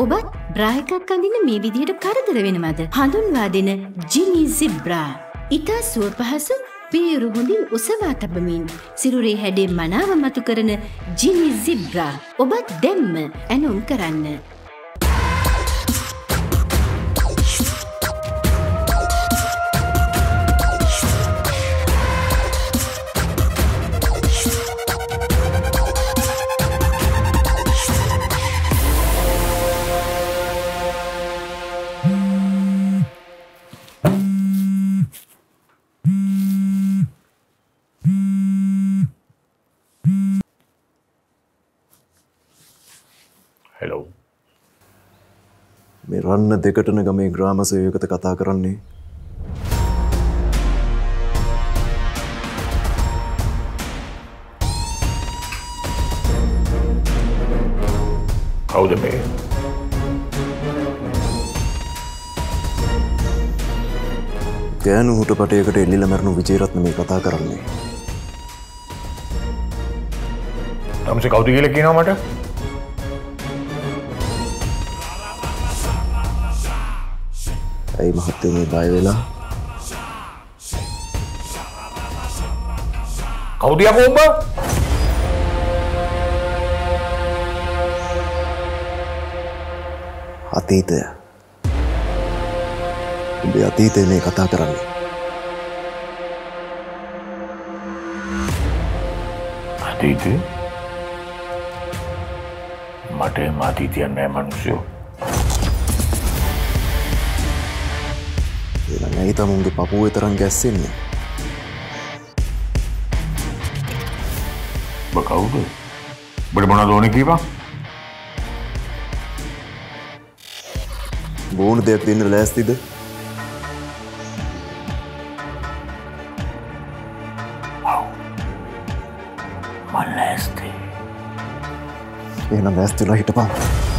ඔබත් බ්‍රා එකක් අඳින්න මේ විදිහට කරදර වෙනවද? හඳුන්වා දෙන ජිනි සිබ්‍රා. ඉතා සුව පහසු පියුරු හොඳින් ඔසවා තබමින් සිරුරේ හැඩේ මනාව මතු කරන ජිනි සිබ්‍රා. ඔබත් දැම්ම ඇනුම් කරන්න. හෙලෝ මේ රන්න දෙකටන ගමේ ග්‍රාම සේවකත කතා කරන්නේ කවුද මේ? ගෑනු හුට පටයකට එල්ලිල මැරුණු විජේරත්න මේ කතා කරන්නේ. තමසේ කවුද කියලා කියනවා මට? ඇයි මහත්තයෝ මේ බය වෙලා? කවුද යකෝ ඔබ? අතීතය. උඹේ අතීතය මේ කතා කරන්නේ. අතීතය? මට එම අතීතයක් නෑ මනුස්සයෝ. ඇයි තමුන්ගේ පපුුව තරන් ගැස්සෙන්නේ? ඔබ කවුද? ඔබට මොනවද ඕනේ කීවා? බෝන දෙයක් දෙන්න ලෑස්තිද? මම ලෑස්ති. එහෙනම් ලෑස්තිලා හිටපන්.